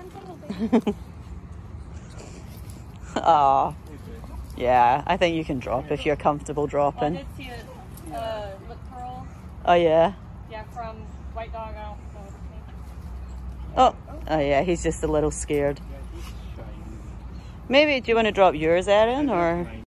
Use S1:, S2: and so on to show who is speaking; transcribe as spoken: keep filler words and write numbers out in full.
S1: Oh, yeah. I think you can drop if you're comfortable dropping.
S2: I did see a uh, lip curl.
S1: Oh yeah.
S2: Yeah, from White Dog. I don't know
S1: Oh,
S2: what
S1: oh yeah. He's just a little scared. Maybe do you want to drop yours, Erin, or?